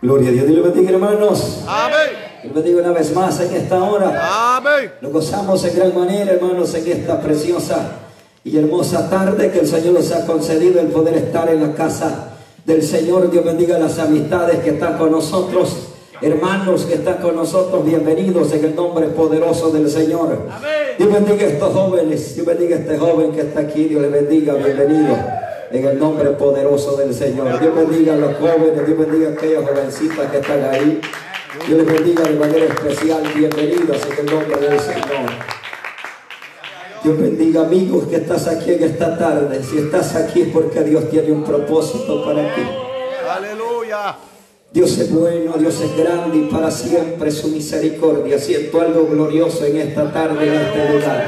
Gloria a Dios. Dios le bendiga, hermanos. Amén. Dios le bendiga una vez más en esta hora. Amén. Nos gozamos en gran manera, hermanos, en esta preciosa y hermosa tarde que el Señor nos ha concedido el poder estar en la casa del Señor. Dios bendiga las amistades que están con nosotros, hermanos que están con nosotros. Bienvenidos en el nombre poderoso del Señor. Amén. Dios bendiga a estos jóvenes. Dios bendiga a este joven que está aquí. Dios le bendiga. Bienvenido en el nombre poderoso del Señor. Dios bendiga a los jóvenes. Dios bendiga a aquellas jovencitas que están ahí. Dios les bendiga de manera especial. Bienvenidos en el nombre del Señor. Dios bendiga, amigos, que estás aquí en esta tarde. Si estás aquí es porque Dios tiene un propósito para ti. Aleluya. Dios es bueno, Dios es grande y para siempre su misericordia. Siento algo glorioso en esta tarde, en este lugar.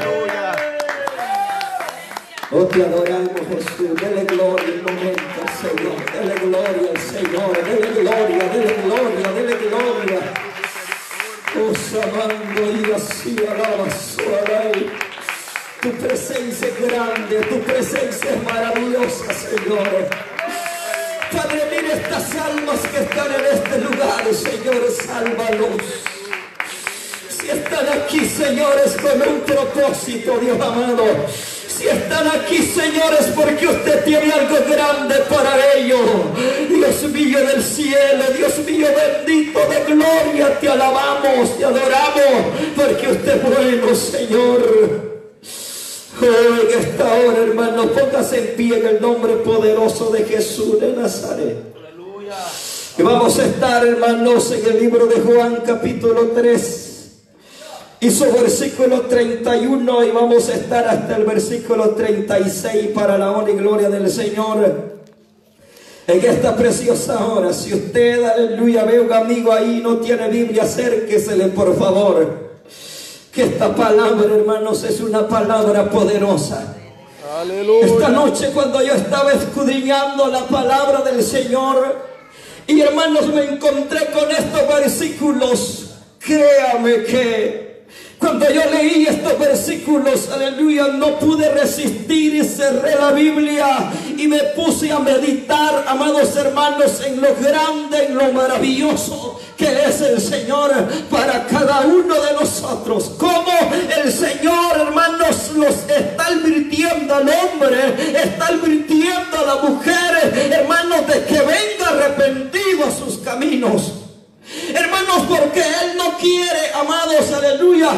Oh, te adoramos, Jesús. Dele gloria un momento al Señor. Dele gloria al Señor. Dele gloria, dele gloria, dele gloria. Oh, amando y así alabas, tu presencia es grande, tu presencia es maravillosa, Señor. Padre, mira estas almas que están en este lugar, Señor, sálvalos. Si están aquí, señores, con un propósito, Dios amado. Si están aquí, señores, porque usted tiene algo grande para ellos. Dios mío del cielo, Dios mío bendito de gloria, te alabamos, te adoramos, porque usted es bueno, Señor. Oh, en esta hora, hermanos, póngase en pie en el nombre poderoso de Jesús de Nazaret. Aleluya. Y vamos a estar, hermanos, en el libro de Juan, capítulo 3. Y su versículo 31, y vamos a estar hasta el versículo 36 para la honra y gloria del Señor. En esta preciosa hora, si usted, aleluya, ve un amigo ahí, no tiene Biblia, acérquesele por favor. Que esta palabra, hermanos, es una palabra poderosa. Aleluya. Esta noche cuando yo estaba escudriñando la palabra del Señor, y hermanos, me encontré con estos versículos. Créame que cuando yo leí estos versículos, aleluya, no pude resistir y cerré la Biblia y me puse a meditar, amados hermanos, en lo grande, en lo maravilloso que es el Señor para cada uno de nosotros. Cómo el Señor, hermanos, los está advirtiendo al hombre, está advirtiendo a la mujer, hermanos, de que venga arrepentido a sus caminos. Hermanos, porque Él no quiere, amados, aleluya,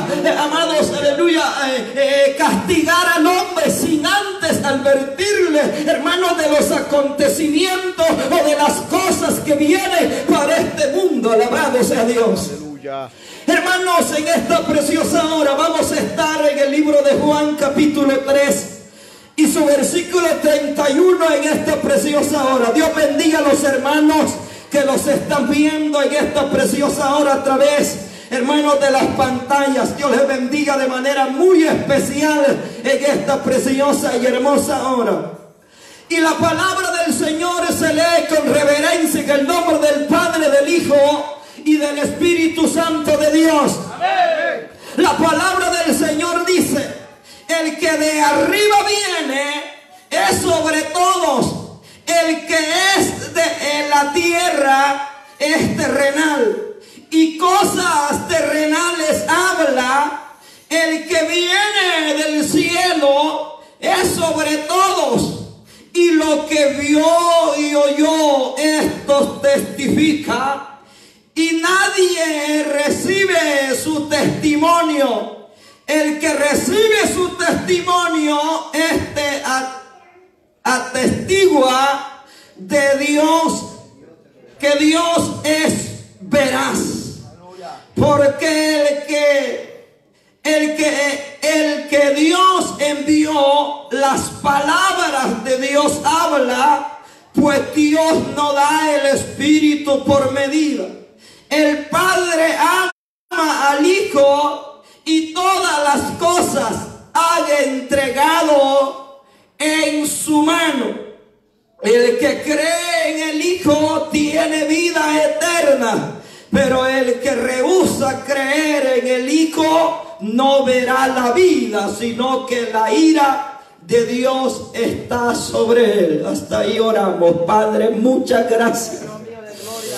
castigar al hombre sin antes advertirle, hermanos, de los acontecimientos o de las cosas que vienen para este mundo. Alabado sea Dios. Aleluya. Hermanos, en esta preciosa hora vamos a estar en el libro de Juan, capítulo 3. Y su versículo 31 en esta preciosa hora. Dios bendiga a los hermanos que los están viendo en esta preciosa hora a través, hermanos, de las pantallas. Dios les bendiga de manera muy especial en esta preciosa y hermosa hora. Y la palabra del Señor se lee con reverencia en el nombre del Padre, del Hijo y del Espíritu Santo de Dios. Amén. La palabra del Señor dice: el que de arriba viene es sobre todos. El que es en la tierra es terrenal, y cosas terrenales habla. El que viene del cielo es sobre todos, y lo que vio y oyó, esto testifica, y nadie recibe su testimonio. El que recibe su testimonio, atestigua de Dios, que Dios es veraz. Porque el que Dios envió, las palabras de Dios habla, pues Dios no da el Espíritu por medida. El Padre ama al Hijo y todas las cosas ha entregado en su mano. El que cree en el Hijo tiene vida eterna, pero el que rehúsa creer en el Hijo no verá la vida, sino que la ira de Dios está sobre él. Hasta ahí oramos. Padre, muchas gracias.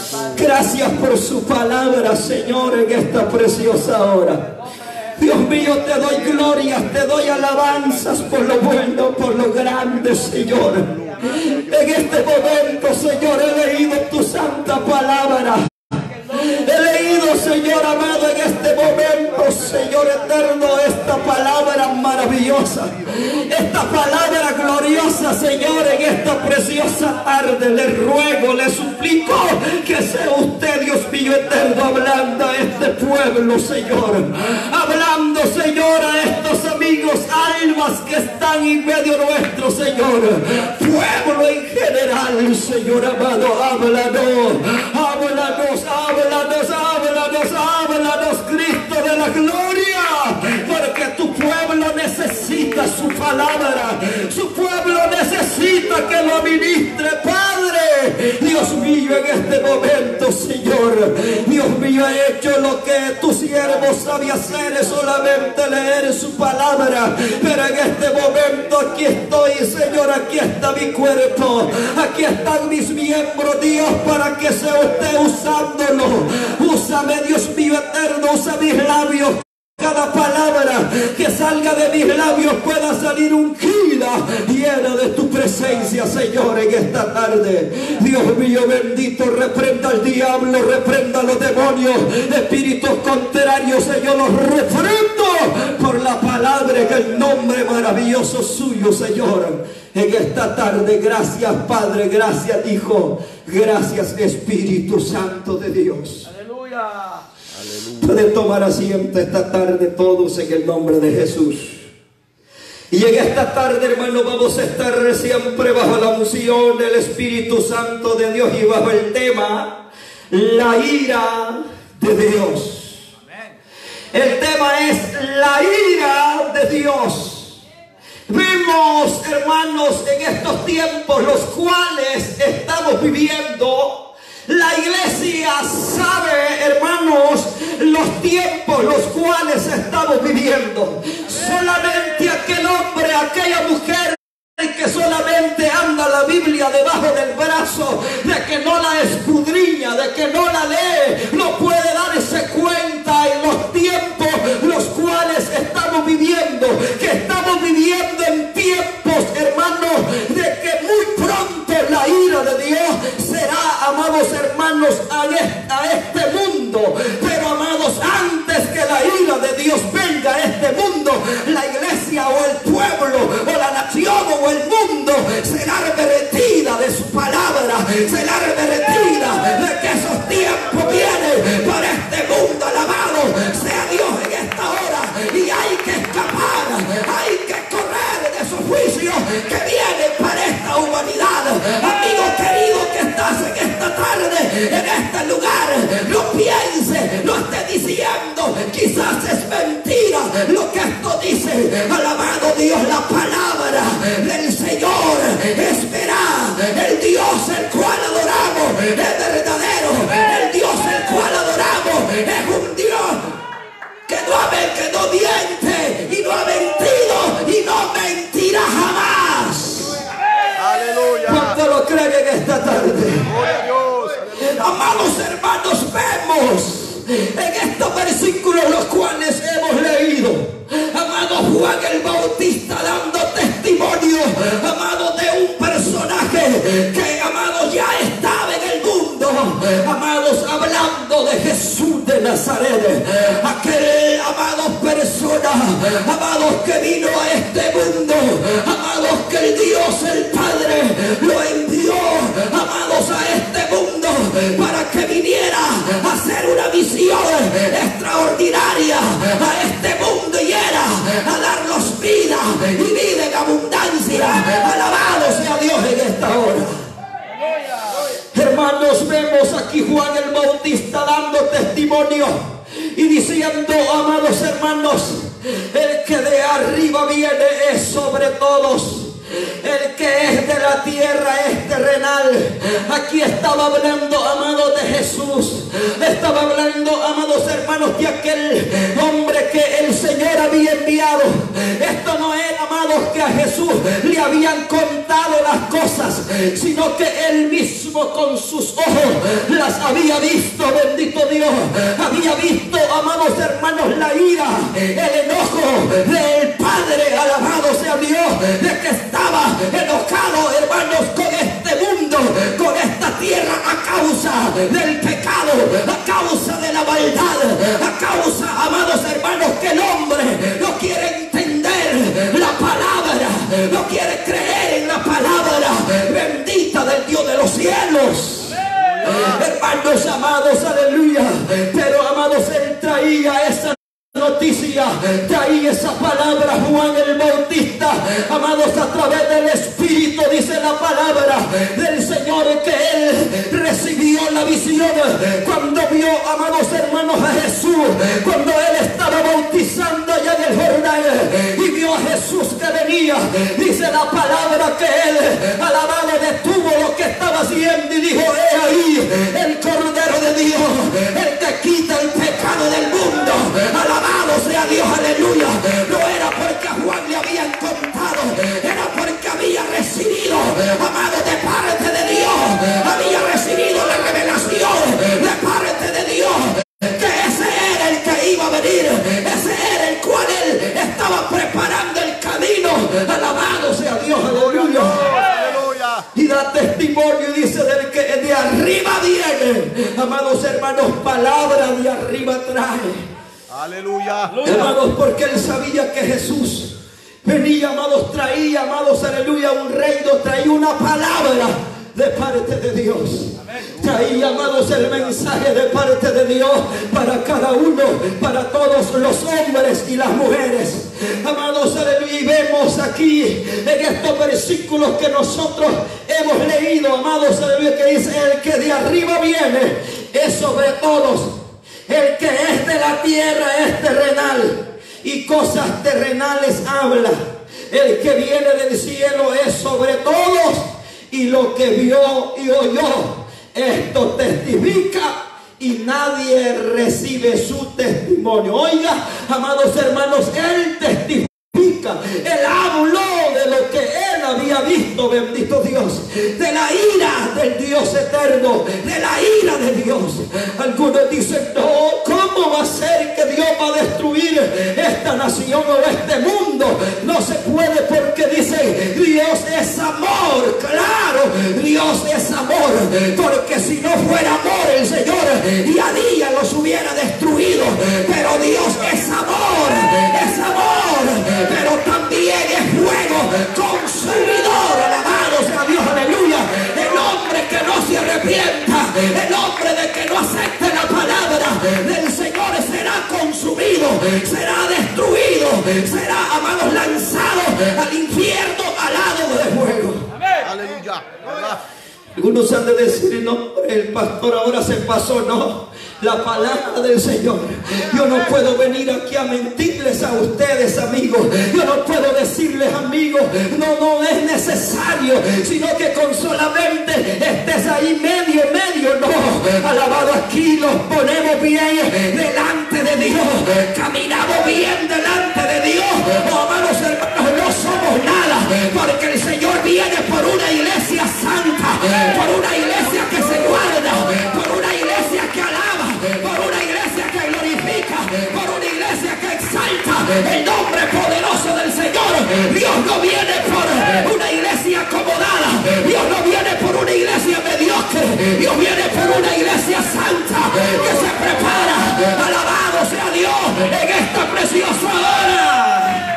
Gracias por su palabra, Señor, en esta preciosa hora. Dios mío, te doy glorias, te doy alabanzas por lo bueno, por lo grande, Señor. En este momento, Señor, he leído tu santa palabra. He leído, Señor amado, en este momento, Señor eterno, esta palabra maravillosa, esta palabra gloriosa, Señor, en esta preciosa tarde. Le ruego, le suplico que sea usted, Dios mío eterno, hablando a este pueblo, Señor, hablando, Señor, a estos amigos, almas que están en medio nuestro, Señor, pueblo en general, Señor amado. Háblanos, háblanos, háblanos, háblanos, háblanos, Cristo de la gloria, porque tu pueblo necesita su palabra, su pueblo necesita que lo ministre, Padre. Dios mío, en este momento, Señor, Dios mío, he hecho lo que tu siervo sabe hacer, es solamente leer su palabra, pero en este momento aquí estoy, Señor, aquí está mi cuerpo, aquí están mis miembros, Dios, para que sea usted usándolo. Úsame, Dios mío eterno, usa mis labios. Cada palabra que salga de mis labios pueda salir ungida, llena de tu presencia, Señor, en esta tarde. Dios mío bendito, reprenda al diablo, reprenda a los demonios, espíritus contrarios, Señor, los reprendo por la palabra, en el nombre maravilloso suyo, Señor. En esta tarde, gracias Padre, gracias Hijo, gracias Espíritu Santo de Dios. Aleluya. Pueden tomar asiento esta tarde todos en el nombre de Jesús. Y en esta tarde, hermano, vamos a estar siempre bajo la unción del Espíritu Santo de Dios y bajo el tema la ira de Dios. El tema es la ira de Dios. Vemos, hermanos, en estos tiempos los cuales estamos viviendo, la iglesia sabe, hermanos, los tiempos los cuales estamos viviendo. Solamente aquel hombre, aquella mujer que solamente anda la Biblia debajo del brazo, de que no la escudriña, de que no la lee, no puede darse cuenta en los tiempos los cuales estamos viviendo, que estamos viviendo en tiempos, hermanos, de que muy pronto la ira de Dios será, amados hermanos, a este mundo. Pero, amados, antes que la ira de Dios venga a este mundo, la iglesia o el pueblo o la nación o el mundo será revertida de su palabra, será revertida de que esos tiempos vienen por este mundo. Alabado sea Dios en esta hora, y hay que escapar, hay que correr de esos juicios que vienen para esta humanidad. Amigo querido que estás en esta tarde, en este lugar, no piense, no esté diciendo, quizás es mentira lo que esto dice. Alabado Dios, la palabra del Señor es veraz. El Dios el cual adoramos es verdadero. El Dios el cual adoramos es un Dios que no miente y no ha mentido y no mentirá jamás. Aleluya. ¿Cuánto lo creen en esta tarde? Gloria a Dios. Aleluya. Amados hermanos, vemos en estos versículos los cuales hemos leído, amado, Juan el Bautista dando testimonio, amado, de un personaje que, amado, ya estaba en el mundo, amados, hablando de Jesús de Nazaret, aquel, amados, persona, amados, que vino a este mundo, amados, que el Dios el Padre lo envió, amados, a este mundo para que viniera a hacer una misión extraordinaria a este mundo y era a darnos vida y vida en abundancia. Alabado sea Dios en esta hora. Hermanos, vemos aquí Juan el Bautista dando testimonio y diciendo, amados hermanos, el que de arriba viene es sobre todos. El que es de la tierra es terrenal. Aquí estaba hablando, amado, de Jesús. Estaba hablando, amados hermanos, de aquel hombre que el Señor había enviado. Esto no era, amados, que a Jesús le habían contado las cosas, sino que él mismo con sus ojos las había visto. Bendito Dios. Había visto, amados hermanos, la ira, el enojo del Padre, alabado sea Dios, de que estaba enojado, hermanos, con este mundo, con esta tierra, a causa del pecado, a causa de la maldad, a causa, amados hermanos, que el hombre no quiere entender la palabra, no quiere creer en la palabra bendita del Dios de los cielos. Hermanos amados, aleluya. Pero amados, él traía esa noticia, traía esa palabra. Juan el Bautista, amados, a través del Espíritu, dice la palabra del Señor, que él recibió la visión cuando vio, amados hermanos, a Jesús, cuando él estaba bautizando allá en el Jordán, y vio a Jesús que venía. Dice la palabra que él, alabado, detuvo lo que estaba haciendo y dijo: he ahí el Cordero de Dios, el que quita el pecado del mundo. Alabado sea Dios, aleluya. No era porque a Juan le habían contado, era porque había recibido, amado, de parte de Dios, había recibido la revelación de parte de Dios, que ese era el que iba a venir, ese era el cual él estaba preparando el camino. Alabado sea Dios, aleluya. Y da testimonio y dice: del que de arriba viene, amados hermanos, palabra de arriba trae. Aleluya. Amados, porque él sabía que Jesús venía, amados, traía, amados, aleluya, un reino, traía una palabra de parte de Dios. Traía, amados, el mensaje de parte de Dios para cada uno, para todos los hombres y las mujeres. Amados, aleluya, y vemos aquí en estos versículos que nosotros hemos leído, amados, aleluya, que dice: el que de arriba viene es sobre todos. El que es de la tierra es terrenal, y cosas terrenales habla. El que viene del cielo es sobre todos, y lo que vio y oyó, esto testifica, y nadie recibe su testimonio. Oiga, amados hermanos, él testifica. Él habló de lo que él había visto, bendito Dios, de la ira del Dios eterno, de la ira de Dios. Algunos dicen: no, ¿cómo va a ser que Dios va a destruir esta nación o este mundo? No se puede, porque dice: Dios es amor. Claro, Dios es amor, porque si no fuera amor, el Señor día a día los hubiera destruido. Pero Dios es amor, pero también es fuego consumidor. Alabado sea Dios, aleluya. El hombre que no se arrepienta, el hombre de que no acepte la palabra del Señor, será consumido, será destruido, será, amados, lanzado al infierno al lado de fuego. Aleluya. Algunos han de decir: no, el pastor ahora se pasó. No, la palabra del Señor. Yo no puedo venir aquí a mentirles a ustedes, amigos. Yo no puedo decirles, amigos, no es necesario, sino que con solamente estés ahí medio, no. Alabado, aquí los ponemos bien delante de Dios, caminamos bien delante de Dios. Oh, amados hermanos, no somos nada, porque el Señor viene por una iglesia santa, por una iglesia que se guarda, por una iglesia que alaba, por una iglesia que glorifica, por una iglesia que exalta el nombre poderoso del Señor. Dios no viene por una iglesia acomodada, Dios no viene por una iglesia mediocre, Dios viene por una iglesia santa que se prepara. Alabado sea Dios en esta preciosa hora.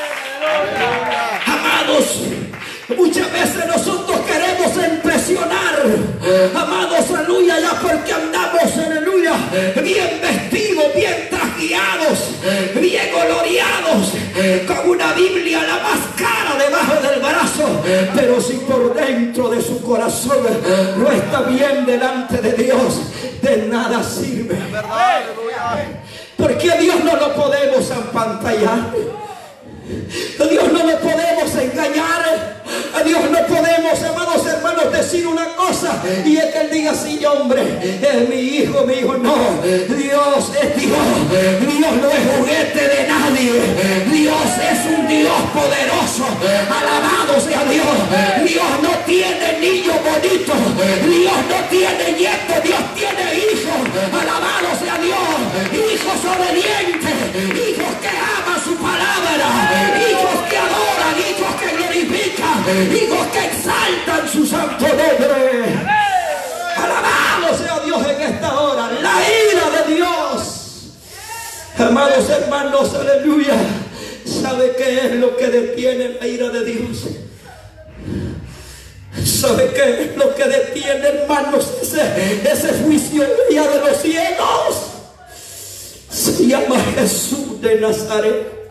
Amados, muchas veces nosotros queremos impresionar, amados, aleluya, ya porque andamos, aleluya, bien vestidos, bien trajeados, bien gloriados, con una Biblia la más cara debajo del brazo, pero si por dentro de su corazón no está bien delante de Dios, de nada sirve. Porque a Dios no lo podemos empantallar, a Dios no lo podemos engañar, a Dios no podemos, amados hermanos, hermanos, decir una cosa, y es que él diga: sí, hombre, es mi hijo, mi hijo. No, Dios es Dios. Dios no es juguete de nadie. Dios es un Dios poderoso. Alabado sea Dios. Dios no tiene niños bonitos. Dios no tiene nietos. Dios tiene hijos. Alabado sea Dios. Hijos obedientes. Hijos que aman su palabra. Hijos que adoran. Hijos que glorifican. Hijos que exaltan su santo nombre. Alabado sea Dios en esta hora. La ira de Dios. Amados hermanos, aleluya. ¿Sabe qué es lo que detiene la ira de Dios? ¿Sabe qué es lo que detiene, hermanos, ese juicio día de los cielos? Se llama Jesús de Nazaret.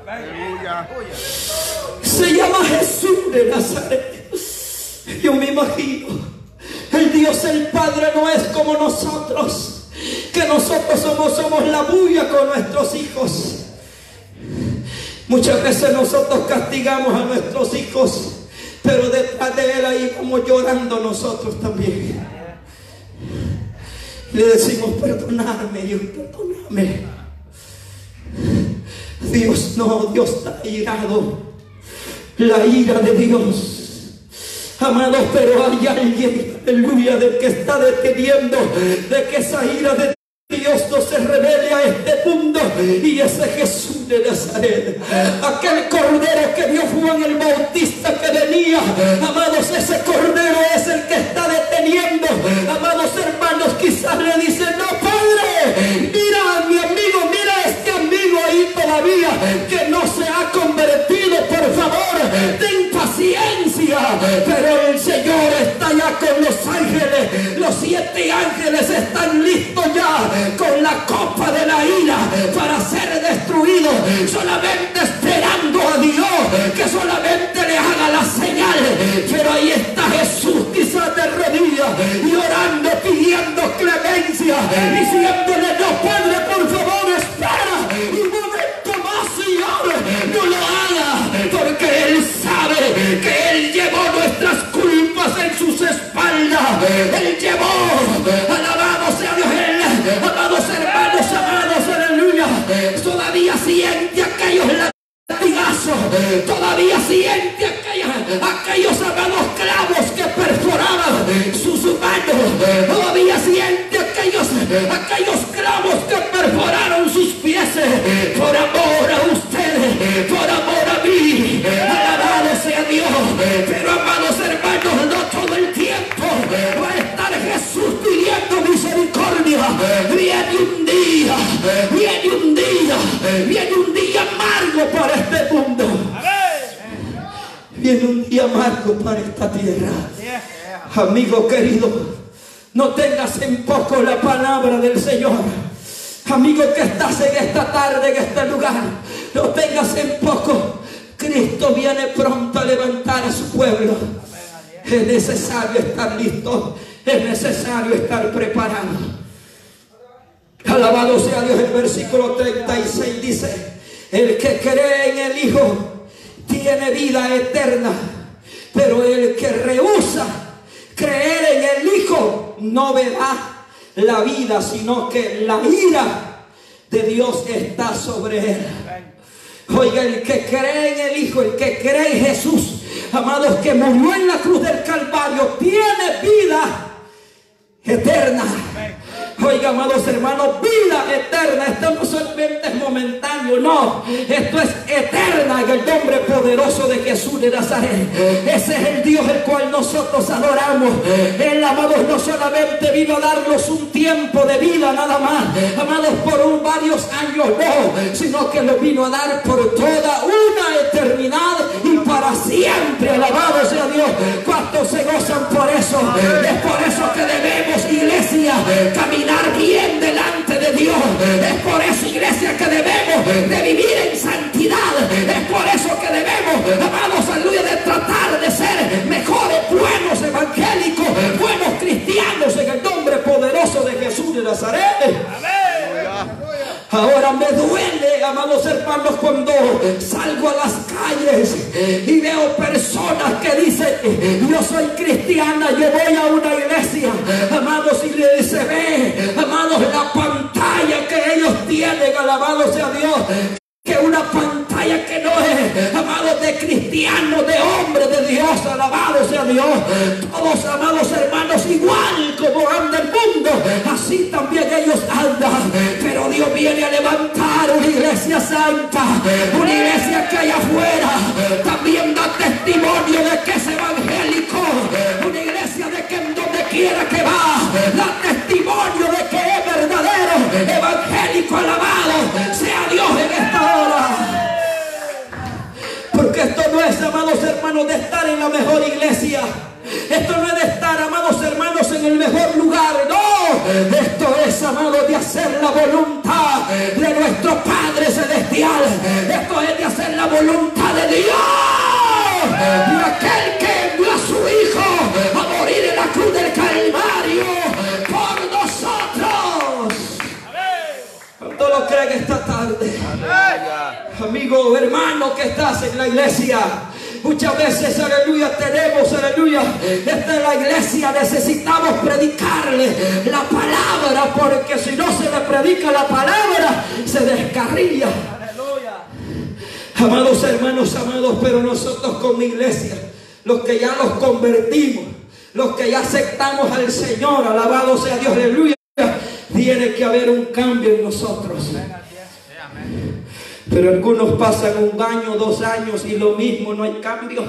Se llama Jesús de Nazaret. Yo me imagino, el Dios el Padre no es como nosotros, que nosotros somos la bulla con nuestros hijos. Muchas veces nosotros castigamos a nuestros hijos, pero detrás de él ahí vamos llorando nosotros también. Le decimos: perdonadme, Dios, perdóname. Dios no, Dios está irado. La ira de Dios. Amados, pero hay alguien, aleluya, del que está deteniendo de que esa ira de Dios no se revele a este mundo, y ese Jesús de Nazaret, aquel cordero que vio Juan el Bautista que venía. Amados, ese cordero es el que está deteniendo. Amados hermanos, quizás le dicen: no, Padre, mira a mi amigo, mira a este amigo ahí todavía que no se ha convertido, por favor, ten paciencia. Pero el Señor está ya con los ángeles. Los 7 ángeles están listos ya con la copa de la ira para ser destruidos, solamente esperando a Dios que solamente le haga la señal. Pero ahí está Jesús, quizás de rodillas, llorando, pidiendo clemencia, diciéndole: no, Padre, por favor, espera un momento más, Señor, no lo haga, porque Él sabe que Él llevó nuestras culpas en sus espaldas. Él llevó, alabado sea Dios, amados hermanos, amados, aleluya, todavía siente aquellos latigazos, todavía siente aquellos amados clavos que perforaban sus manos, todavía siente aquellos clavos que perforaron sus pies, por amor a ustedes, por amor a mí. Alabado sea Dios. Pero amados hermanos, no todo el tiempo va a estar Jesús pidiendo misericordia. Viene un día amargo para este mundo. Viene un día amargo para esta tierra. Amigo querido, no tengas en poco la palabra del Señor. Amigo que estás en esta tarde, en este lugar, no tengas en poco. Cristo viene pronto a levantar a su pueblo. Es necesario estar listo, es necesario estar preparado. Alabado sea Dios. El versículo 36 dice: el que cree en el Hijo tiene vida eterna, pero el que rehúsa creer en el Hijo no verá la vida, sino que la ira de Dios está sobre él. Oiga, el que cree en el Hijo, el que cree en Jesús, amados, que murió en la cruz del Calvario, tiene vida eterna. Oiga, amados hermanos, vida eterna. Esto no solamente es momentáneo, no, esto es eterna en el nombre poderoso de Jesús de Nazaret. Ese es el Dios el cual nosotros adoramos. Él, amados, no solamente vino a darnos un tiempo de vida nada más, amados, por varios años, no, sino que lo vino a dar por toda una eternidad y para siempre. Alabado sea Dios. ¿Cuántos se gozan por eso? Es por eso que debemos, iglesia, caminar bien delante de Dios. Es por eso, iglesia, que debemos de vivir en santidad. Es por eso que debemos, amados, aleluya, de tratar de ser mejores, buenos evangélicos, buenos cristianos en el nombre poderoso de Jesús de Nazaret. Ahora me duele, amados hermanos, cuando salgo a las calles y veo personas que dicen: yo soy cristiana, yo voy a una iglesia, amados, y se ve, amados, la pantalla que ellos tienen, alabado sea Dios, que una pantalla que no es, amados, de cristianos, de hombres de Dios, alabado sea Dios. Todos, amados hermanos, igual como anda el mundo, así también ellos andan. Pero Dios viene a levantar una iglesia santa, una iglesia que allá afuera también da testimonio de que es evangélico, una iglesia de que en donde quiera que va da testimonio de que es verdadero evangélico, alabado sea Dios en esta hora. Porque esto no es, amados hermanos, de estar en la mejor iglesia. Esto no es de estar, amados hermanos, en el mejor lugar. No, esto es, amados, de hacer la voluntad de nuestro Padre Celestial. Esto es de hacer la voluntad de Dios, de aquel que envió a su Hijo a morir en la cruz del Calvario por nosotros. ¿Cuánto lo creen esta tarde? Amigo, hermano que estás en la iglesia, muchas veces, aleluya, tenemos, aleluya, esta es la iglesia, necesitamos predicarle la palabra, porque si no se le predica la palabra, se descarrilla. Amados hermanos, amados, pero nosotros como iglesia, los que ya nos convertimos, los que ya aceptamos al Señor, alabado sea Dios, aleluya, tiene que haber un cambio en nosotros. Pero algunos pasan 1 año, 2 años y lo mismo, no hay cambio.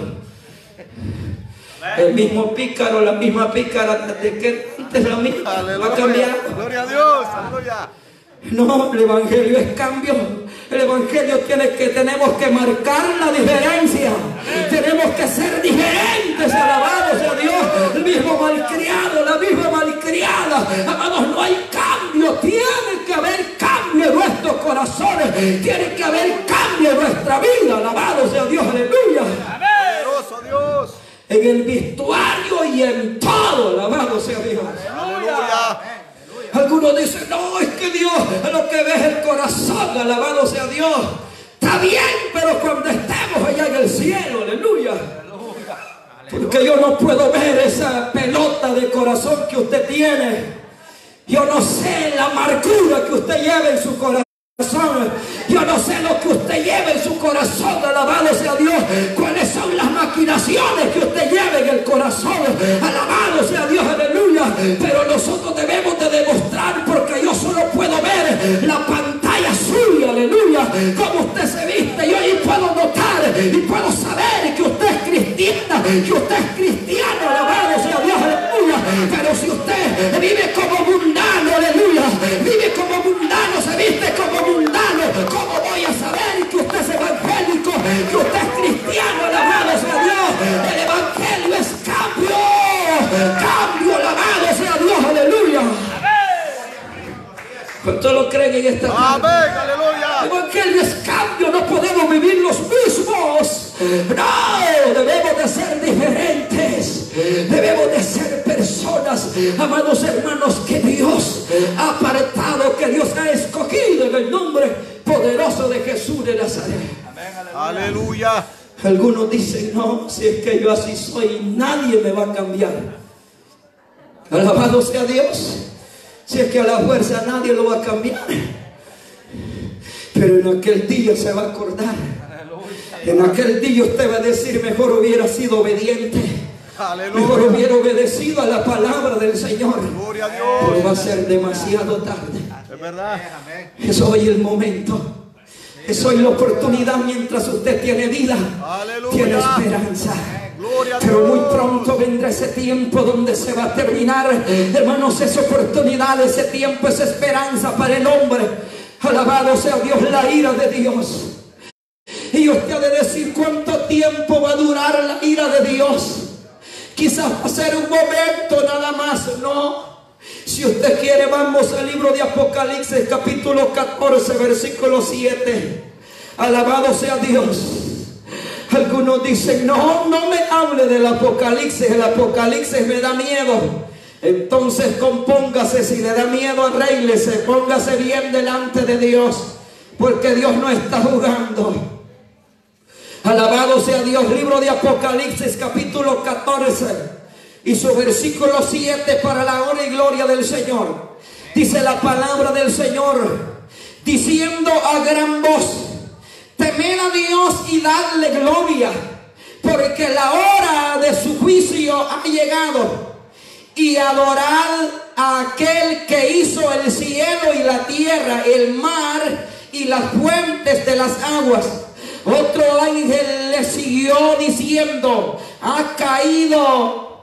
El mismo pícaro, la misma pícara de que antes la misma, no ha cambiado. Gloria a Dios, aleluya. No, el evangelio es cambio. El evangelio tenemos que marcar la diferencia. Tenemos que ser diferentes, alabados a Dios. El mismo malcriado, la misma malcriada, amados, no hay cambio. Tiene que haber cambio en nuestros corazones. Tiene que haber cambio en nuestra vida, alabados sea Dios, aleluya. Poderoso Dios. En el vestuario y en todo, alabado sea Dios. Aleluya. Algunos dicen, no, es que Dios lo que ve es el corazón, alabado sea Dios. Está bien, pero cuando estemos allá en el cielo, aleluya. Porque yo no puedo ver esa pelota de corazón que usted tiene. Yo no sé la amargura que usted lleva en su corazón. Yo no sé lo que usted lleva en su corazón, alabado sea Dios. Cuáles son las maquinaciones que usted lleva en el corazón, alabado sea Dios, aleluya. Pero nosotros debemos de demostrar, porque yo solo puedo ver la pantalla suya, aleluya, cómo usted se viste. Yo ahí puedo notar y puedo saber que usted es cristiana, que usted es cristiano, alabado sea Dios, aleluya. Pero si usted vive como mundano, aleluya, vive como mundano, se viste como mundano, ¿cómo voy a saber que usted es evangélico, que usted es cristiano, alabado sea Dios? El evangelio es cambio, cambio, alabado sea Dios, aleluya. ¿Cuántos lo creen en esta tarde? Amén, aleluya. El evangelio es cambio, no podemos vivir los mismos. No, debemos de ser diferentes. Debemos de ser personas, amados hermanos, que Dios ha apartado, que Dios ha escogido en el nombre poderoso de Jesús de Nazaret. Aleluya. Algunos dicen, no, si es que yo así soy, nadie me va a cambiar. Alabado sea Dios. Si es que a la fuerza nadie lo va a cambiar. Pero en aquel día se va a acordar. En aquel día usted va a decir, mejor hubiera sido obediente. Aleluya. Mejor hubiera obedecido a la palabra del Señor. Gloria a Dios. Pero va a ser demasiado tarde. Es verdad. Es hoy el momento. Es hoy la oportunidad. Mientras usted tiene vida, Aleluya. tiene esperanza. Gloria a Pero muy Dios. pronto vendrá ese tiempo donde se va a terminar, hermanos, esa oportunidad, ese tiempo, esa esperanza para el hombre. Alabado sea Dios, la ira de Dios. Y usted ha de decir, ¿cuánto tiempo va a durar la ira de Dios? Quizás va a ser un momento nada más. No. Si usted quiere, vamos al libro de Apocalipsis, capítulo 14, versículo 7. Alabado sea Dios. Algunos dicen, no, no me hable del Apocalipsis. El Apocalipsis me da miedo. Entonces compóngase, si le da miedo, arréglese, póngase bien delante de Dios, porque Dios no está jugando. Alabado sea Dios. Libro de Apocalipsis capítulo 14 y su versículo 7, para la honra y gloria del Señor. Dice la palabra del Señor, diciendo a gran voz: temed a Dios y dadle gloria, porque la hora de su juicio ha llegado, y adorad a aquel que hizo el cielo y la tierra, el mar y las fuentes de las aguas. Otro ángel le siguió diciendo: ha caído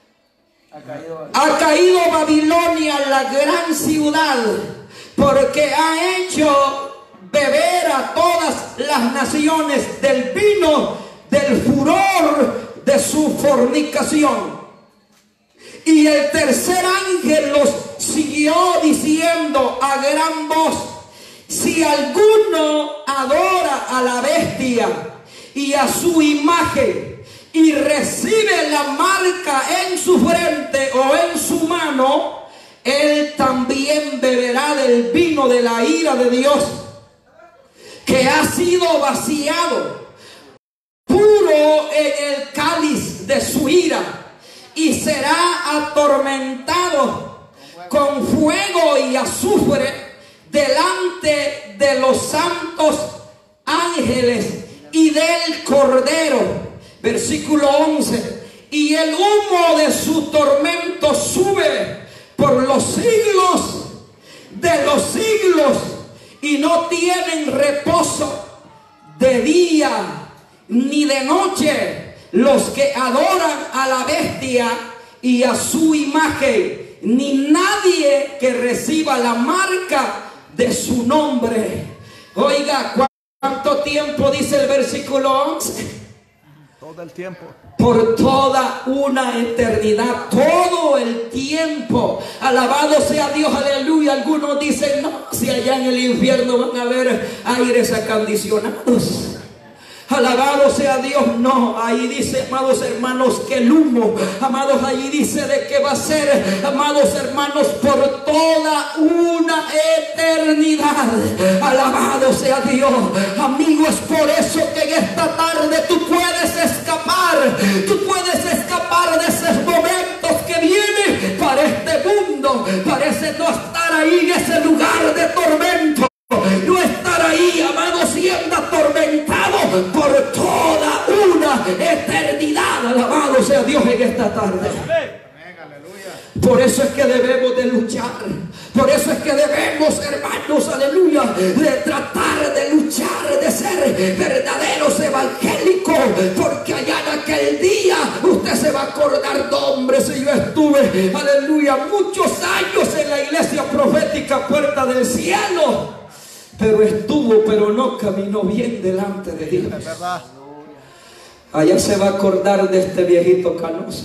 Babilonia, la gran ciudad, porque ha hecho beber a todas las naciones del vino del furor de su fornicación. Y el tercer ángel los siguió diciendo a gran voz: si alguno adora a la bestia y a su imagen, y recibe la marca en su frente o en su mano, él también beberá del vino de la ira de Dios, que ha sido vaciado puro en el cáliz de su ira, y será atormentado con fuego y azufre delante de los santos ángeles y del Cordero. Versículo 11: y el humo de su tormento sube por los siglos de los siglos, y no tienen reposo de día ni de noche los que adoran a la bestia y a su imagen, ni nadie que reciba la marca de su nombre. Oiga, ¿cuánto tiempo dice el versículo 11? Todo el tiempo. Por toda una eternidad, todo el tiempo. Alabado sea Dios, aleluya. Algunos dicen: no, si allá en el infierno van a haber aires acondicionados. Alabado sea Dios. No, ahí dice, amados hermanos, que el humo, amados, ahí dice de que va a ser, amados hermanos, por toda una eternidad. Alabado sea Dios. Amigos, por eso que en esta tarde tú puedes escapar. Tú puedes escapar de esos momentos que vienen para este mundo. Parece no estar ahí en ese lugar de tormento, no estar ahí, amado, siendo atormentado por toda una eternidad. Alabado sea Dios en esta tarde. Por eso es que debemos de luchar. Por eso es que debemos, hermanos, aleluya, de tratar de luchar, de ser verdaderos evangélicos. Porque allá en aquel día usted se va a acordar: no, hombre, si yo estuve, aleluya, muchos años en la iglesia profética Puerta del Cielo, pero no caminó bien delante de Dios. Es verdad. Allá se va a acordar de este viejito canoso.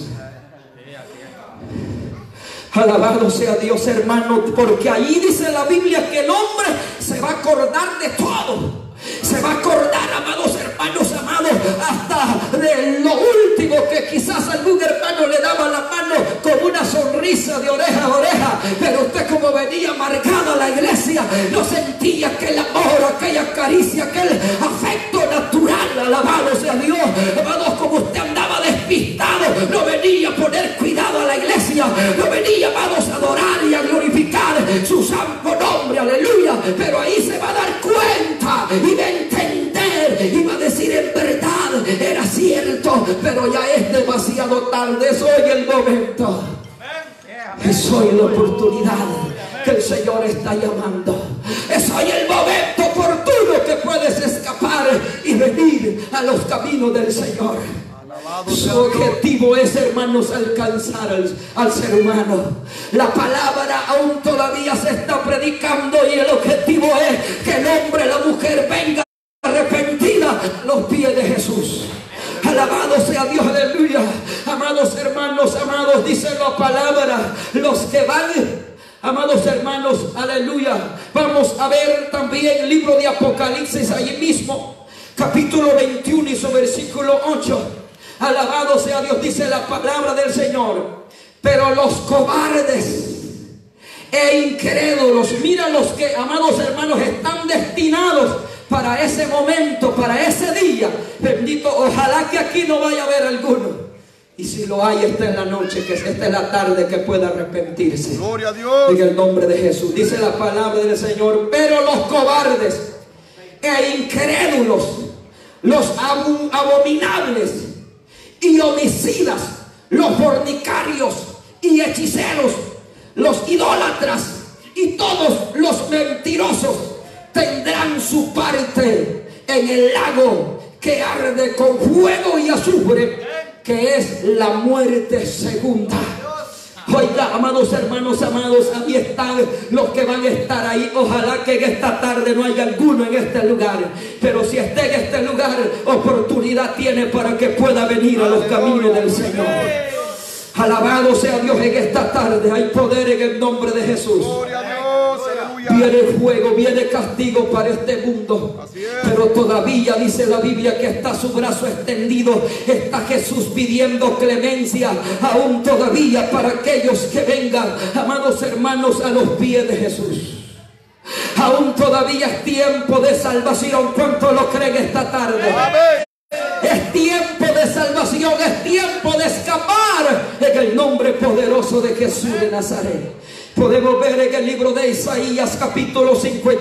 Alabado sea Dios, hermano, porque ahí dice la Biblia que el hombre se va a acordar de todo. Se va a acordar, amados hermanos, amados, hasta de lo último, que quizás algún hermano le daba la mano con una sonrisa de oreja a oreja, pero usted, como venía amargado a la iglesia, no sentía aquel amor, aquella caricia, aquel afecto natural. Alabado sea Dios. Amados, como usted andaba despistado, no venía a poner cuidado a la iglesia, no venía, amados, a adorar y a glorificar su santo nombre, aleluya. Pero ahí se va a dar cuenta y va a entender y va a decir: en verdad era cierto, pero ya es demasiado tarde. Soy el momento y soy la oportunidad que el Señor está llamando. Soy el momento oportuno que puedes escapar y venir a los caminos del Señor. Su objetivo es, hermanos, alcanzar al ser humano. La palabra aún todavía se está predicando, y el objetivo es que el hombre, la mujer venga arrepentida a los pies de Jesús. Alabado sea Dios, aleluya. Amados hermanos, amados, dice la palabra, los que van, amados hermanos, aleluya. Vamos a ver también el libro de Apocalipsis, allí mismo, capítulo 21 y su versículo 8. Alabado sea Dios, dice la palabra del Señor: pero los cobardes e incrédulos, mira los que, amados hermanos, están destinados para ese momento, para ese día. Bendito, ojalá que aquí no vaya a haber alguno. Y si lo hay, esta es la noche, que esta es la tarde que pueda arrepentirse. Gloria a Dios. En el nombre de Jesús. Dice la palabra del Señor: pero los cobardes e incrédulos, los abominables y homicidas, los fornicarios y hechiceros, los idólatras y todos los mentirosos tendrán su parte en el lago que arde con fuego y azufre, que es la muerte segunda. Oiga, amados hermanos, amados, ahí están los que van a estar ahí. Ojalá que en esta tarde no haya alguno en este lugar, pero si está en este lugar, oportunidad tiene para que pueda venir a los caminos del Señor. Alabado sea Dios. En esta tarde hay poder en el nombre de Jesús. Gloria a Dios. Aleluya. Viene fuego, viene castigo para este mundo. Así es. Pero todavía dice la Biblia que está su brazo extendido. Está Jesús pidiendo clemencia aún todavía para aquellos que vengan, amados hermanos, a los pies de Jesús. Aún todavía es tiempo de salvación. ¿Cuánto lo creen esta tarde? Amén. Es tiempo de salvación, es tiempo de escapar en el nombre poderoso de Jesús de Nazaret. Podemos ver en el libro de Isaías capítulo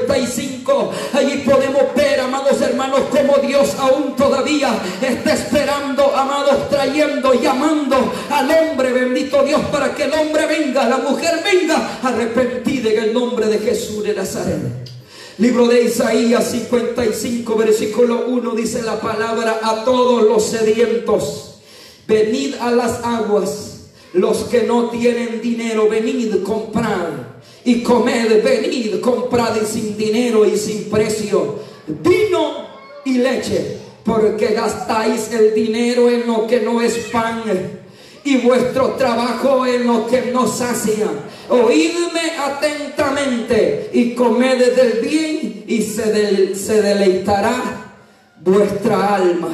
55, allí podemos ver, amados hermanos, como Dios aún todavía está esperando, amados, trayendo, llamando al hombre, bendito Dios, para que el hombre venga, la mujer venga arrepentida en el nombre de Jesús de Nazaret. Libro de Isaías 55, versículo 1, dice la palabra: a todos los sedientos, venid a las aguas. Los que no tienen dinero, venid, comprad y comed. Venid, comprad y sin dinero y sin precio vino y leche, porque gastáis el dinero en lo que no es pan y vuestro trabajo en lo que no sacia. Oídme atentamente y comed del bien, y se deleitará vuestra alma.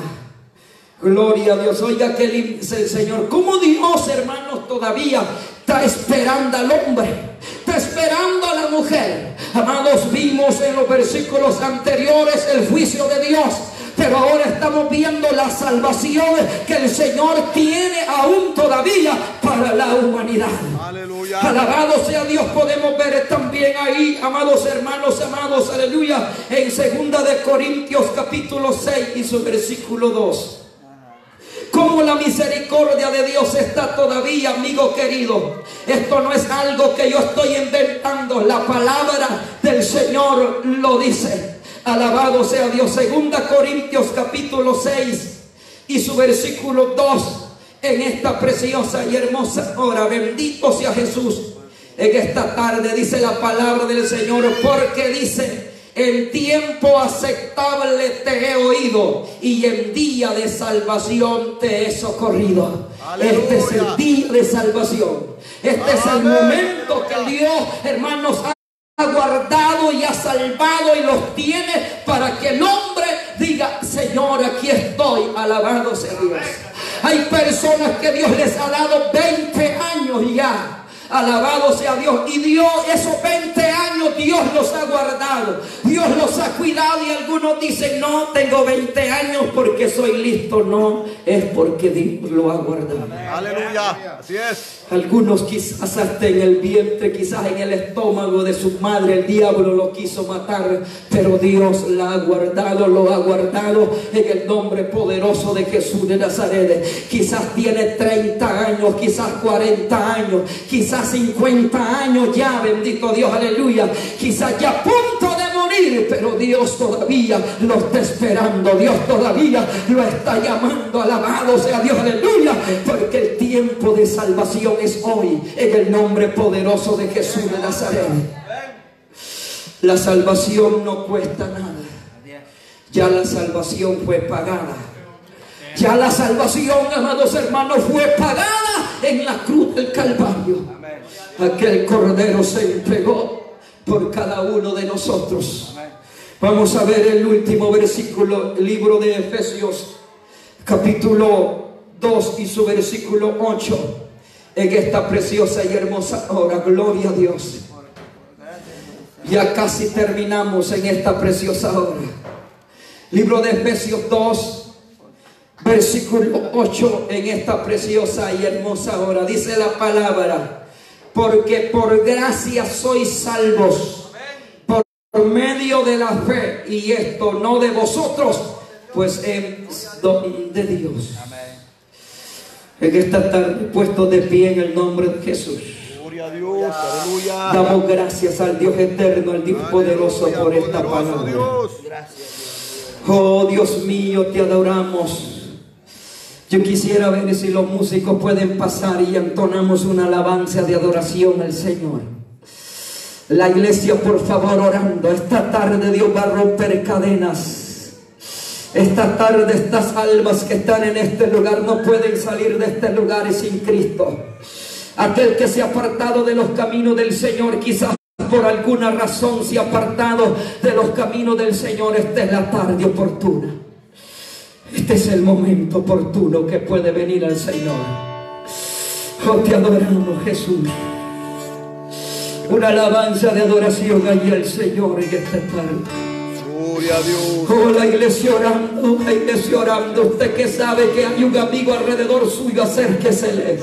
Gloria a Dios. Oiga que dice el Señor, como Dios, hermanos, todavía está esperando al hombre, está esperando a la mujer. Amados, vimos en los versículos anteriores el juicio de Dios, pero ahora estamos viendo la salvación que el Señor tiene aún todavía para la humanidad. Aleluya. Alabado sea Dios. Podemos ver también ahí, amados hermanos, amados, aleluya, en 2 de Corintios capítulo 6 y su versículo 2. Como la misericordia de Dios está todavía, amigo querido. Esto no es algo que yo estoy inventando. La palabra del Señor lo dice. Alabado sea Dios. 2 Corintios capítulo 6 y su versículo 2. En esta preciosa y hermosa hora, bendito sea Jesús. En esta tarde dice la palabra del Señor, porque dice: en tiempo aceptable te he oído y en día de salvación te he socorrido. Aleluya. Este es el día de salvación. Este es el momento que Dios, hermanos, ha guardado y ha salvado y los tiene para que el hombre diga: Señor, aquí estoy. Alabado sea Dios. Hay personas que Dios les ha dado 20 años ya. Alabado sea Dios. Y Dios, esos 20 años Dios los ha guardado, Dios los ha cuidado. Y algunos dicen: no, tengo 20 años porque soy listo. No, es porque Dios lo ha guardado. Aleluya. Así es. Algunos quizás hasta en el vientre, quizás en el estómago de su madre, el diablo lo quiso matar, pero Dios la ha guardado, lo ha guardado en el nombre poderoso de Jesús de Nazaret. Quizás tiene 30 años, quizás 40 años, quizás 50 años ya, bendito Dios, aleluya. Quizás ya a punto de morir, pero Dios todavía lo está esperando, Dios todavía lo está llamando. Alabado sea Dios, aleluya, porque el tiempo de salvación es hoy, en el nombre poderoso de Jesús de Nazaret. La salvación no cuesta nada. Ya la salvación fue pagada. Ya la salvación, amados hermanos, fue pagada en la cruz del Calvario. Aquel cordero se entregó por cada uno de nosotros. Vamos a ver el último versículo, el libro de Efesios capítulo 2 y su versículo 8. En esta preciosa y hermosa hora, gloria a Dios. Ya casi terminamos en esta preciosa hora. Libro de Efesios 2, versículo 8, en esta preciosa y hermosa hora. Dice la palabra: porque por gracia sois salvos por medio de la fe, y esto no de vosotros, pues es don de Dios. En esta tarde, puesto de pie en el nombre de Jesús, Gloria a Dios, aleluya. damos gracias al Dios eterno, al Dios poderoso, por esta palabra. Oh Dios mío, te adoramos. Yo quisiera ver si los músicos pueden pasar y entonamos una alabanza de adoración al Señor. La iglesia, por favor, orando. Esta tarde Dios va a romper cadenas. Esta tarde estas almas que están en este lugar no pueden salir de este lugar sin Cristo. Aquel que se ha apartado de los caminos del Señor, quizás por alguna razón se ha apartado de los caminos del Señor, esta es la tarde oportuna. Este es el momento oportuno que puede venir al Señor. Oh, te adoramos, Jesús. Una alabanza de adoración allí al Señor en esta tarde. Gloria a Dios. Oh, la iglesia orando, la iglesia orando. Usted que sabe que hay un amigo alrededor suyo, acérquesele.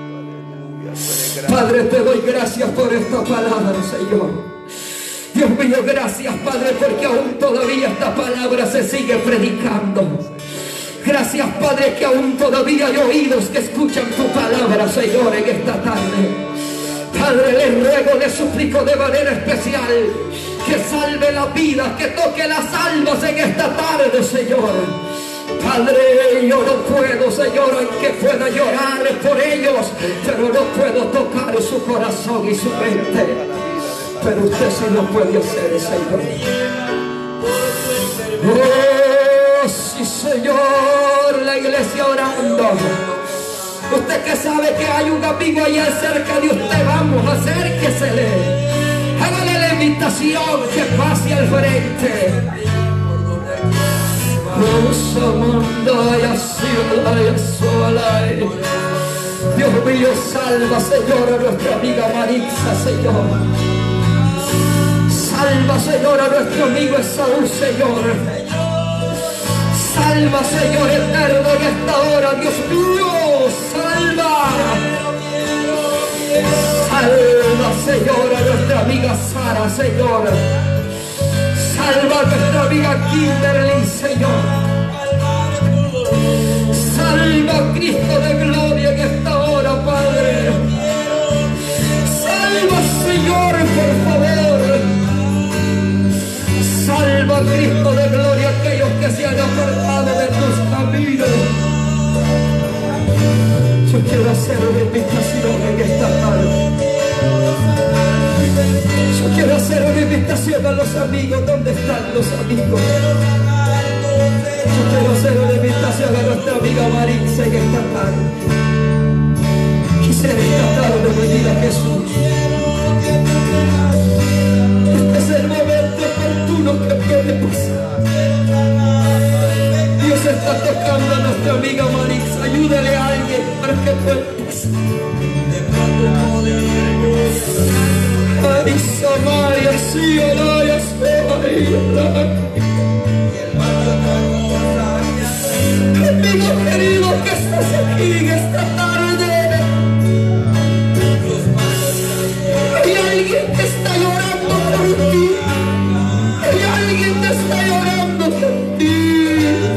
Padre, te doy gracias por esta palabra, Señor. Dios mío, gracias, Padre, porque aún todavía esta palabra se sigue predicando. Gracias, Padre, que aún todavía hay oídos que escuchan tu palabra, Señor, en esta tarde. Padre, le ruego, le suplico de manera especial que salve la vida, que toque las almas en esta tarde, Señor. Padre, yo no puedo, Señor, aunque pueda llorar por ellos, pero no puedo tocar su corazón y su mente. Pero usted sí lo puede hacer, Señor. Oh, sí, Señor, la iglesia orando. Usted que sabe que hay un amigo allá cerca de usted, vamos, acérquesele. Hágale la invitación que pase al frente. Dios mío, salva, Señor, a nuestra amiga Maritza, Señor. Salva, Señor, a nuestro amigo Esaú, Señor. Salva, Señor eterno, en esta hora, Dios mío, salva. Salva, Señor, a nuestra amiga Sara, Señor. Salva a nuestra amiga Kimberly, Señor. Salva a Cristo de gloria en esta hora, Padre. Salva, Señor, por favor. Salva a Cristo de gloria a aquellos que se han apartado de tus caminos. Yo quiero hacer una invitación en esta tarde. Yo quiero hacer una invitación a los amigos. ¿Dónde están los amigos? Yo quiero hacer una invitación a nuestra amiga Maritza en esta tarde. Quisiera esta tarde venir a Jesús. Este es el momento oportuno que puede pasar. Dios está tocando a nuestra amiga Maritza. Ayúdale a alguien para que pueda pasar. Ay, Samaria, sí, Olaya, amigo querido que estás aquí en esta tarde, hay alguien que está llorando por ti. Hay alguien que está llorando por ti.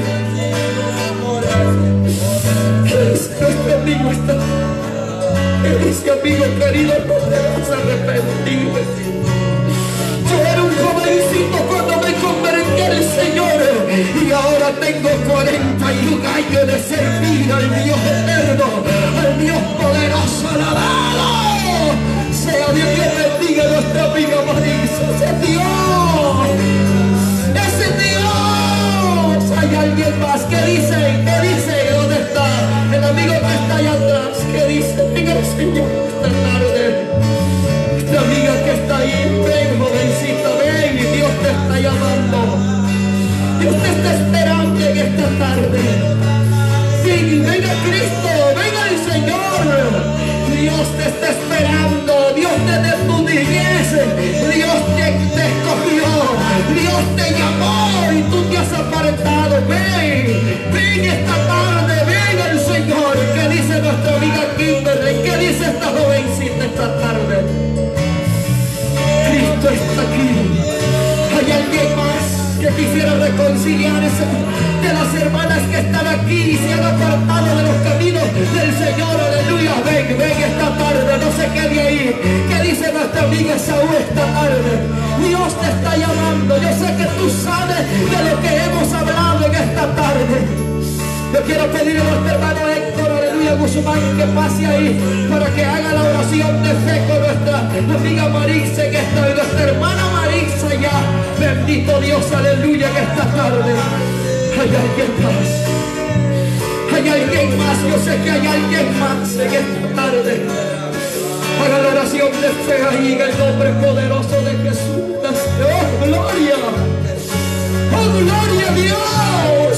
Este amigo está. Dice, amigo querido, no te vas a arrepentir. Yo era un jovencito cuando me convertí al Señor, y ahora tengo 41 años de servir al Dios eterno, al Dios poderoso. Alabado sea Dios. Que bendiga a nuestra amiga Marisa. Ese Dios, ese Dios. Hay alguien más que dice, ¿dónde está el amigo que está allá atrás? Que dice, venga el Señor esta tarde. Esta amiga que está ahí, ven, jovencita, ven, y Dios te está llamando. Dios te está esperando en esta tarde. Sí, venga Cristo, venga el Señor. Dios te está esperando. Dios desde tu niñez, Dios te escogió. Dios te llamó y tú te has apartado. Ven esta tarde, ven el Señor. ¿Qué dice nuestra amiga Kimberly? ¿Qué dice esta jovencita esta tarde? Cristo está aquí. ¿Hay alguien más que quisiera reconciliarse de las hermanas que están aquí y se han apartado de los caminos del Señor? Aleluya. Ven esta tarde, no se quede ahí. ¿Qué dice nuestra amiga Saúl esta tarde? Dios te está llamando. Yo sé que tú sabes de lo que hemos hablado en esta tarde. Yo quiero pedirle a nuestro hermano Héctor, aleluya, Guzmán, que pase ahí para que haga la oración de fe con nuestra amiga Marisa en esta, nuestra hermana Marisa ya. Bendito Dios, aleluya, en esta tarde. Hay alguien más. Hay alguien más. Yo sé que hay alguien más en esta tarde. Haga la oración de fe ahí en el nombre poderoso de Jesús. ¡Oh, gloria! ¡Oh, gloria a Dios!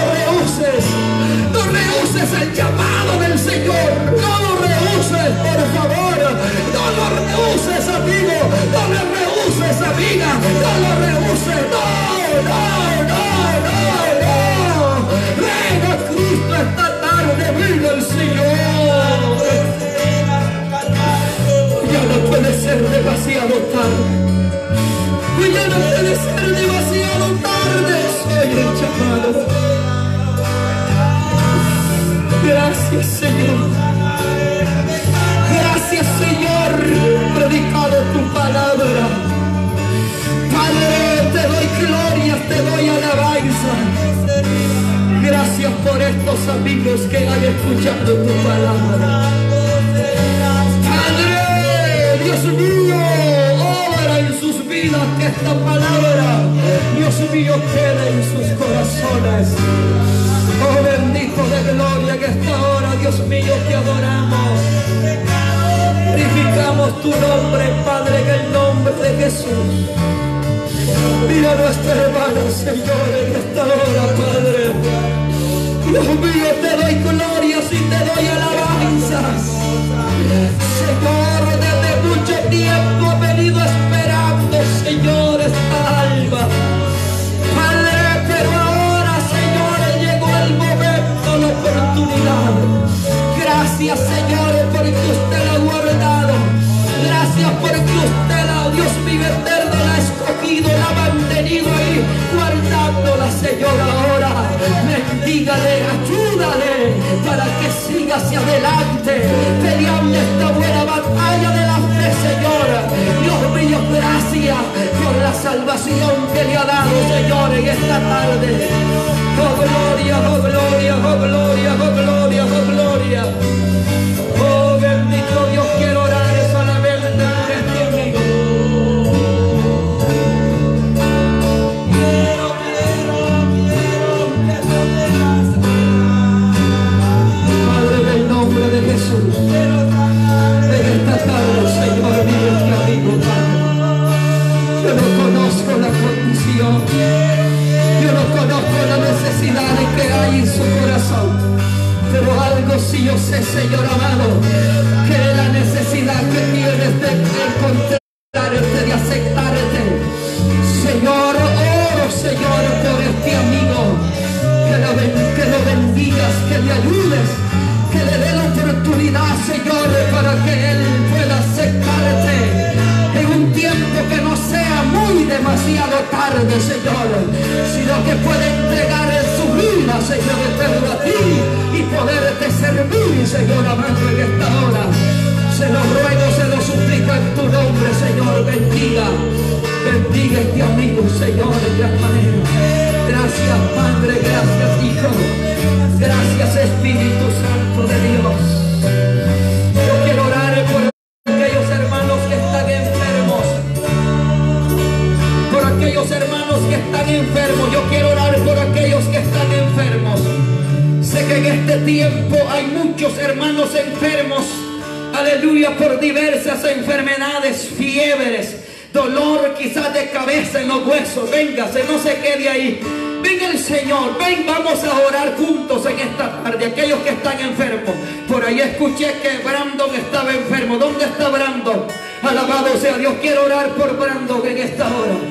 No rehuses el llamado del Señor. No lo rehuses, por favor. No lo rehuses, amigo. No lo rehuses, amiga. No lo rehuses. No. Venga Cristo esta tarde. Venga el Señor. Ya no puede ser demasiado tarde. Ya no puede ser demasiado tarde. Soy el llamado. Gracias, Señor. Gracias, Señor. Predicado tu palabra. Padre, te doy gloria, te doy alabanza. Gracias por estos amigos que han escuchado tu palabra. Padre, Dios mío, obra en sus vidas que esta palabra, Dios mío, quede en sus corazones. Oh, bendito de gloria, que esta hora, Dios mío, te adoramos. Glorificamos tu nombre, Padre, en el nombre de Jesús. Mira a nuestra hermana, Señor, en esta hora, Padre. Dios mío, te doy glorias y te doy alabanzas. Señor, desde mucho tiempo he venido esperando, Señor, esta alma. Padre, pero ahora, Señor, llegó el momento, la oportunidad. Gracias, Señor, porque usted la ha guardado. Gracias porque usted, Dios mío eterno, la ha escogido, la ha mantenido ahí, guardándola, Señor. Ahora, bendígale, ayúdale para que siga hacia adelante, peleando esta buena batalla de la fe, Señor. Dios mío, gracias por la salvación que le ha dado, Señor, en esta tarde. Oh, gloria, oh, gloria, oh, gloria, oh, gloria, oh, gloria. Oh, bendito Dios, quiero orar solamente por este amigo. Padre, en el nombre de Jesús, en esta tarde, Señor, mire este amigo, Padre. Yo no conozco la condición, yo no conozco la necesidad que hay en su corazón. Pero algo sí yo sé, Señor amado, que la necesidad que tienes de encontrarte, de aceptarte. Señor, oro, Señor, por este amigo, que lo bendigas, que le ayudes, que le dé la oportunidad, Señor, para que él pueda aceptarte en un tiempo que no sea muy demasiado tarde, Señor, sino que pueda entregar su vida, Señor eterno, a ti y poderte servir, Señor amado, en esta hora. Se lo ruego, se lo suplico en tu nombre, Señor. Bendiga este amigo, Señor, de gran manera. Gracias, Padre, gracias, Hijo, gracias, Espíritu Santo de Dios. Yo quiero orar por aquellos hermanos que están enfermos, por aquellos hermanos que están enfermos. Yo quiero orar por aquellos que están enfermos. Sé que en este tiempo hay muchos hermanos enfermos, aleluya, por diversas enfermedades, fiebres, dolor quizás de cabeza en los huesos. Véngase, no se quede ahí. Venga el Señor, ven, vamos a orar juntos en esta tarde. Aquellos que están enfermos, por ahí escuché que Brandon estaba enfermo. ¿Dónde está Brandon? Alabado sea Dios, quiero orar por Brandon en esta hora.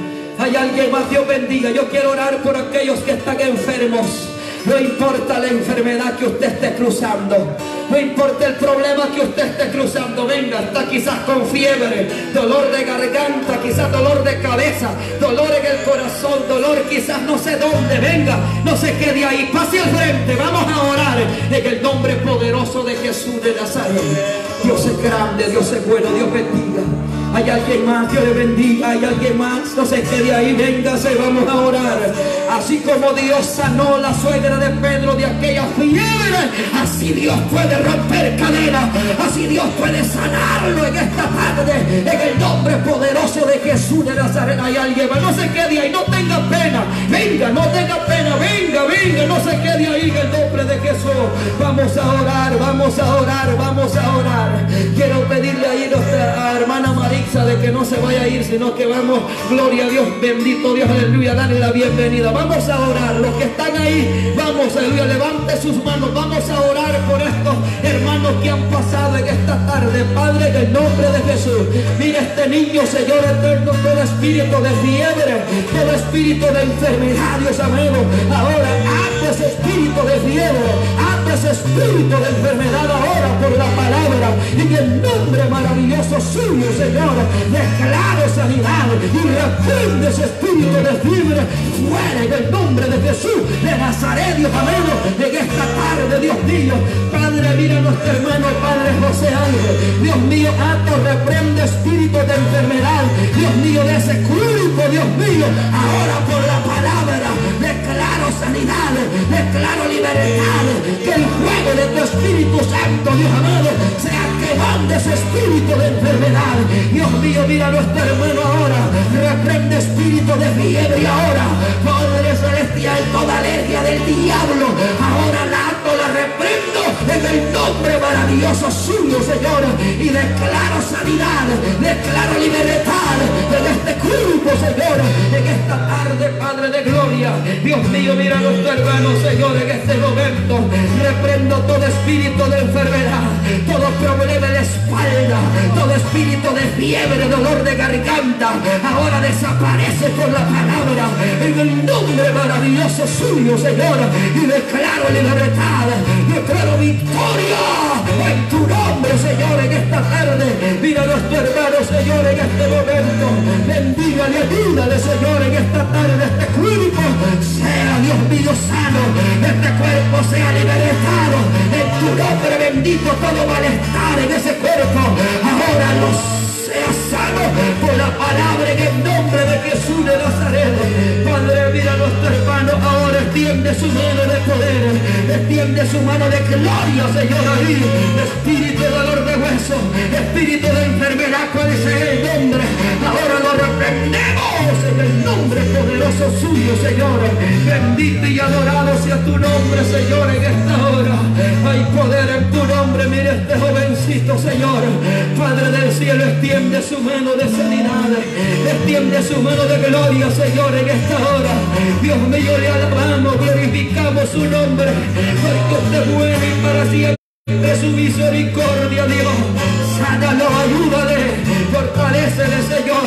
Hay alguien más, Dios bendiga. Yo quiero orar por aquellos que están enfermos. No importa la enfermedad que usted esté cruzando, no importa el problema que usted esté cruzando. Venga, está quizás con fiebre, dolor de garganta, quizás dolor de cabeza, dolor en el corazón, dolor quizás no sé dónde. Venga, no se quede ahí, pase al frente. Vamos a orar en el nombre poderoso de Jesús de Nazaret. Dios es grande, Dios es bueno, Dios bendiga. Hay alguien más, Dios le bendiga. Hay alguien más, no se quede ahí, véngase, vamos a orar. Así como Dios sanó la suegra de Pedro de aquella fiebre, así Dios puede romper cadenas, así Dios puede sanarlo en esta tarde, en el nombre poderoso de Jesús de Nazaret. Hay alguien más, no se quede ahí, no tenga pena, venga, no tenga pena, venga, venga, no se quede ahí en el nombre de Jesús. Vamos a orar, vamos a orar, vamos a orar. Quiero pedirle ahí a nuestra hermana Marixa de que no se vaya a ir, sino que vamos, gloria a Dios, bendito Dios, aleluya, dale la bienvenida. Vamos a orar, los que están ahí, vamos, aleluya, levante sus manos, vamos a orar por estos hermanos que han pasado en esta tarde. Padre, en el nombre de Jesús, mira este niño, Señor eterno, todo espíritu de fiebre, todo espíritu de enfermedad, Dios amado, ahora ata ese espíritu de fiebre, ata ese espíritu de enfermedad ahora por la palabra, en el nombre maravilloso suyo, Señor, declaro sanidad y reprende ese espíritu de fiebre fuera en el nombre de Jesús de Nazaret, Dios amado, en esta tarde, Dios mío. Padre, mira a nuestro hermano, Padre José Ángel, Dios mío, ato, reprende espíritu de enfermedad, Dios mío, de ese cuerpo, Dios mío, ahora por la palabra, declaro sanidad, declaro libertad, que el fuego de tu Espíritu Santo, Dios amado, sea quemando ese espíritu de enfermedad. Dios mío, mira a nuestro hermano ahora, reprende espíritu de fiebre ahora, Padre celestial, toda alergia del diablo, ahora la ato, la reprendo en el nombre maravilloso suyo, Señor, y declaro sanidad, declaro libertad en este cuerpo, Señor, en esta tarde, Padre de gloria. Dios mío, mira a nuestro hermano, Señor, en este momento reprendo todo espíritu de enfermedad, todo problema de espalda, todo espíritu de fiebre, dolor de garganta, ahora desaparece por la palabra, en el nombre maravilloso suyo, Señor, y declaro libertad, declaro victoria en tu nombre, Señor, en esta tarde. Mira a nuestro hermano, Señor, en este momento, bendígale, ayúdale, Señor, en esta tarde, este cuerpo sea, Dios mío, sano, este cuerpo sea libertado, en tu nombre bendito, todo malestar en ese cuerpo, ahora sea sano por la palabra en el nombre de Jesús de Nazaret. Padre, mira a nuestro hermano ahora, extiende su mano de poder, extiende su mano de gloria, Señor, ahí, espíritu de dolor de hueso, espíritu de enfermedad, ¿cuál es el nombre? Ahora lo reprendemos en el nombre poderoso suyo, Señor. Bendito y adorado sea tu nombre, Señor, en esta hora. Hay poder en tu nombre. Mira este jovencito, Señor, Padre del cielo, extiende su mano de sanidad, extiende su mano de gloria, Señor, en esta hora. Dios mío, le alabamos, glorificamos su nombre, porque usted es bueno y para siempre su misericordia, Dios. Sánalo, ayúdale, fortalécele, Señor.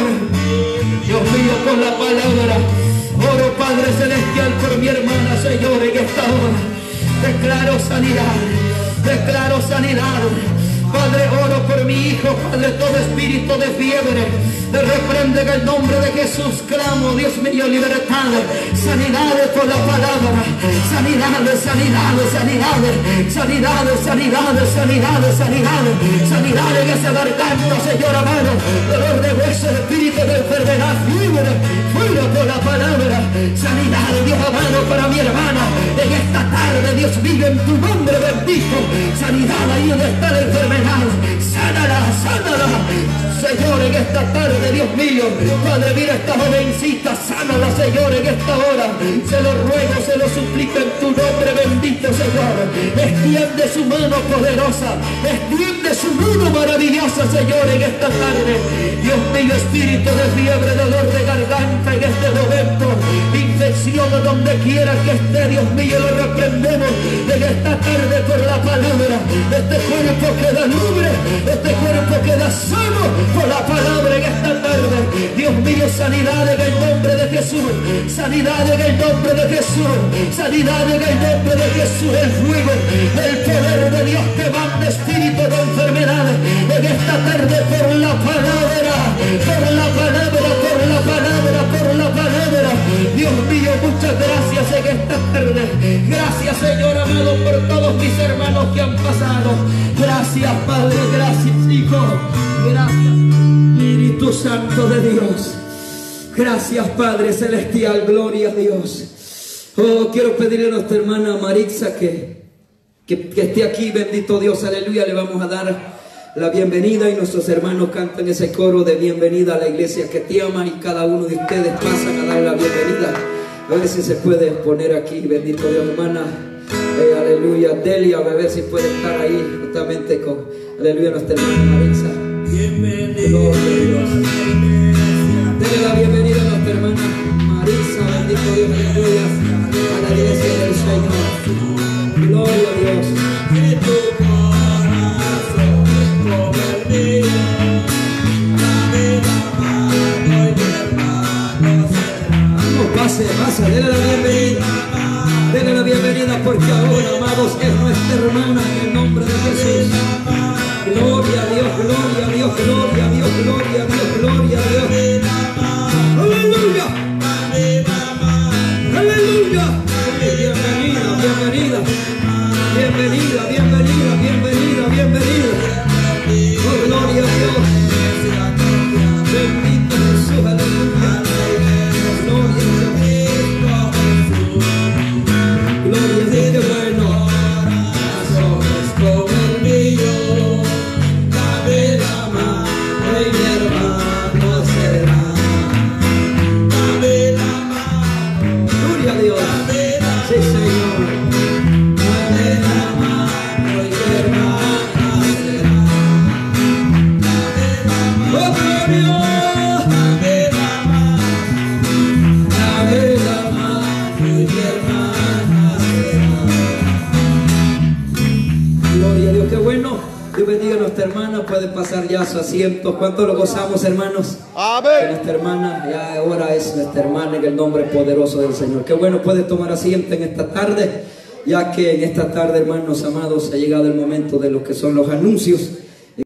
Dios mío, con la palabra oro, Padre celestial, por mi hermana, Señor, en esta hora. Declaro sanidad, declaro sanidad. Padre, oro por mi hijo, Padre, todo espíritu de fiebre, reprende en el nombre de Jesús, clamo, Dios mío, libertad, sanidad por la palabra, sanidad, sanidad, sanidad, sanidad, sanidad, sanidad, sanidad, sanidad en esa garganta, Señor amado, dolor de hueso, espíritu de enfermedad, fiebre, fuera por la palabra, sanidad, Dios amado, para mi hermana, en esta tarde, Dios mío, en tu nombre bendito, sanidad ahí donde está la enfermedad, sánala, sánala, Señor, en esta tarde, Dios mío, Padre, mira esta jovencita, sánala, Señor, en esta hora, se lo ruego, se lo suplico en tu nombre bendito, Señor, extiende su mano poderosa, extiende su mano maravillosa, Señor, en esta tarde, Dios mío, espíritu de fiebre, dolor de garganta en este momento, infección donde quiera que esté, Dios mío, lo reprendemos en esta tarde por la palabra, este cuerpo queda libre, este cuerpo queda sano por la palabra en esta tarde. Dios mío, sanidad en el nombre de Jesús, sanidad en el nombre de Jesús, sanidad en el nombre de Jesús. El fuego, el poder de Dios que manda espíritu de enfermedades en esta tarde por la palabra, por la palabra, por la palabra, por la palabra. Dios mío, muchas gracias en esta tarde. Gracias, Señor amado, por todos mis hermanos que han pasado. Gracias, Padre, gracias, Hijo, gracias, Espíritu Santo de Dios. Gracias, Padre Celestial, gloria a Dios. Oh, quiero pedirle a nuestra hermana Marixa que esté aquí, bendito Dios, aleluya. Le vamos a dar la bienvenida y nuestros hermanos cantan ese coro de bienvenida a la iglesia que te ama, y cada uno de ustedes pasan a dar la bienvenida. A ver si se puede poner aquí, bendito Dios, hermana, aleluya, Delia, a ver si puede estar ahí justamente con, aleluya, nuestra hermana Marixa. Bienvenido. Dele la bienvenida a nuestra hermana Marixa, bendito Dios, aleluya, a la iglesia del Señor. Gloria a Dios. Que tu corazón es como el mío, dame la mano y mi hermano será. Vamos, pase, dele la bienvenida. Dele la bienvenida porque ahora, amados, es nuestra hermana en el nombre de Jesús. Gloria a Dios, gloria a Dios, gloria a Dios, gloria a Dios, gloria a Dios. Aleluya. Aleluya. Bienvenida, bienvenida. Bienvenida, bienvenida, bienvenida, bienvenida. Oh, gloria a Dios. Bendito Jesús, aleluya. Gloria a Dios. Gloria a Dios, qué bueno. Corazones como el mío, dame la mano y mi hermano será. Dame la mano. Gloria a Dios. Sí, Señor. Dame la mano y mi hermano será. Dame la mano. Oh, gloria. Dame la mano. Dame la mano y mi hermano será. Gloria a Dios, qué bueno. Dios bendiga a nuestra hermana. Puede pasar ya a su asiento. ¿Cuánto lo gozamos, hermanos? Amén. Nuestra hermana ya ahora es nuestra hermana en el nombre poderoso del Señor. Qué bueno, puede tomar asiento en esta tarde, ya que en esta tarde, hermanos amados, ha llegado el momento de lo que son los anuncios.